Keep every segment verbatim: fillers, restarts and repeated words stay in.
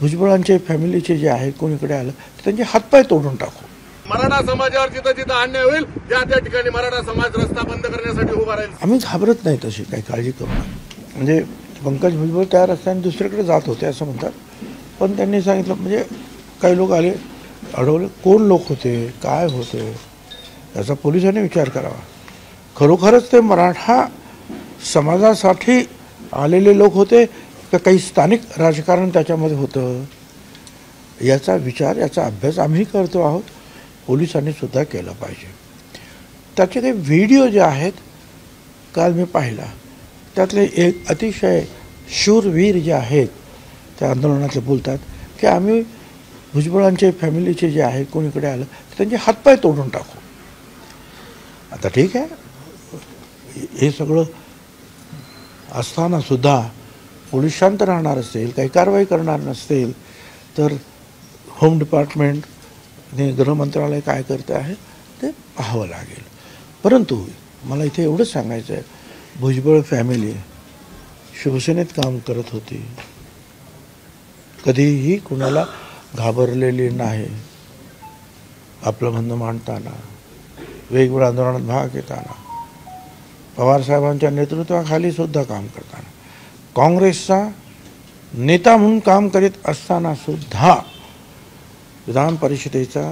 भुजबळांचे फॅमिलीचे जे आहे कोणीकडे आलं तर त्यांचे हातपाय तोडून टाकू. मराठा समाजावर जिथं जिथं अन्याय होईल त्या त्या ठिकाणी मराठा समाज रस्ता बंद करण्यासाठी उभा राहील. आम्ही घाबरत नाही तशी, काही काळजी करू नका. म्हणजे पंकज भुजबळ त्या रस्त्याने दुसरीकडे जात होते असं म्हणतात, पण त्यांनी सांगितलं म्हणजे काही लोक आले अडवले, कोण लोक होते, काय होते याचा पोलिसांनी विचार करावा. खरोखरच ते मराठा समाजासाठी आलेले लोक होते का काही स्थानिक राजकारण त्याच्यामध्ये होतं, याचा विचार याचा अभ्यास आम्ही करतो आहोत, पोलिसांनी सुद्धा केला पाहिजे. त्याचे काही व्हिडिओ जे आहेत काल मी पाहिला, त्यातले एक अतिशय शूरवीर जे आहेत त्या आंदोलनातले बोलतात की आम्ही भुजबळांचे फॅमिलीचे जे आहे कोणीकडे आलं तर त्यांचे हातपाय तोडून टाकू. आता ठीक आहे, हे सगळं असताना सुद्धा पोलीस शांत राहणार असेल, काही कारवाई करणार नसतील तर होम डिपार्टमेंट आणि गृहमंत्रालय काय करते आहे ते पाहावं लागेल. परंतु मला इथे एवढंच सांगायचं आहे, भुजबळ फॅमिली शिवसेनेत काम करत होती, कधीही कुणाला घाबरलेली नाही. आपलं म्हणणं मांडताना, वेगवेगळ्या आंदोलनात भाग घेताना, पवारसाहेबांच्या नेतृत्वाखाली सुद्धा काम करताना, काँग्रेसचा नेता म्हणून काम करीत असताना सुद्धा, विधान परिषदेचा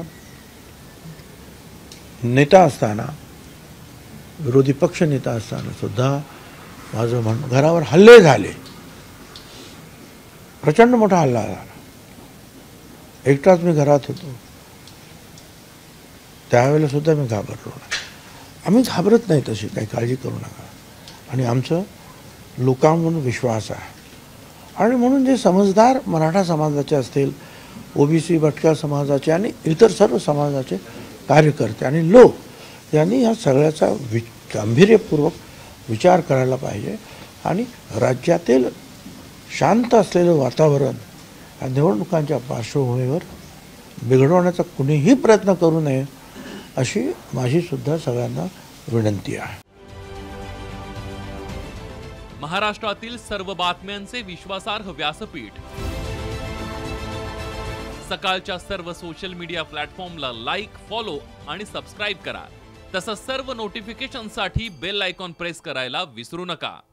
नेता असताना, विरोधी पक्ष नेता असताना सुद्धा माझं म्हणणं, घरावर हल्ले झाले, प्रचंड मोठा हल्ला झाला, एकटाच मी घरात होतो, त्यावेळेला सुद्धा मी घाबरलो नाही. आम्ही घाबरत नाही तशी, काही काळजी करू नका. आणि आमचं लोकांवर विश्वास आहे. आणि म्हणून जे समजदार मराठा समाजाचे असतील, ओबीसी भटक्या समाजाचे आणि इतर सर्व समाजाचे कार्यकर्ते आणि लोक यांनी या सगळ्याचा वि गांभीर्यपूर्वक विचार करायला पाहिजे. आणि राज्यातील शांत असलेलं वातावरण या निवडणुकांच्या पार्श्वभूमीवर बिघडवण्याचा कुणीही प्रयत्न करू नये अशी माझी सुद्धा सगळ्यांना विनंती आहे. महाराष्ट्रातील सर्व बातम्यांचे विश्वासार्ह व्यासपीठ, सकाळच्या सर्व सोशल मीडिया प्लॅटफॉर्मला लाईक, फॉलो आणि सबस्क्राईब करा. तसंच सर्व नोटिफिकेशनसाठी बेल आयकॉन प्रेस करायला विसरू नका.